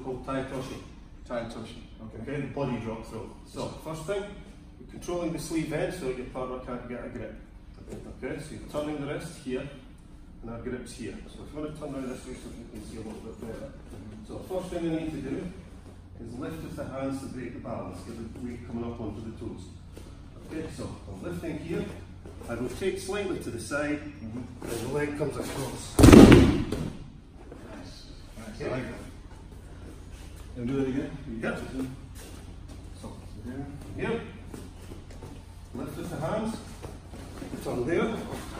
called Tai Toshi. Tai Toshi. Okay, the body drop throw. So, first thing, you're controlling the sleeve end so your partner can't get a grip. Okay, so you're turning the wrist here, and our grip's here. So if you want to turn around this way so you can see a little bit better. So first thing you need to do is lift with the hands to break the balance, get the weight coming up onto the toes. Okay, so I'm lifting here, I rotate slightly to the side, and the leg comes across. Nice. Okay. I like that. And do it again? Yep. So, here, lift with the hands, turn there.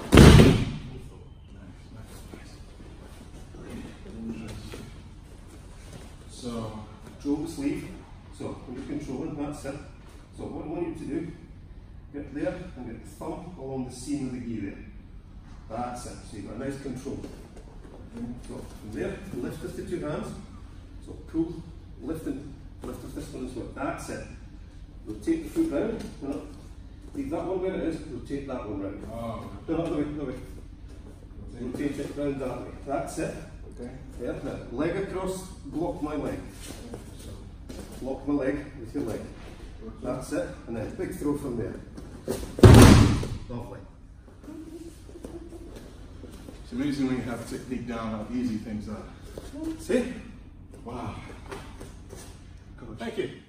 So, Control the sleeve. So when you're controlling, that's it. So what I want you to do, get there and get the thumb along the seam of the gi there. That's it. So you've got a nice control. So from there, lift with the two hands. So pull, lift with this one as well. That's it. Rotate the foot round. No, leave that one where it is, rotate that one round. oh, No, other way, other way. Rotate it round that way. That's it. okay. Yeah, now, leg across, block my leg. So, block my leg with your leg. That's it, and then big throw from there. Lovely. It's amazing when you have technique down how easy things are. See? Wow. Coach. Thank you.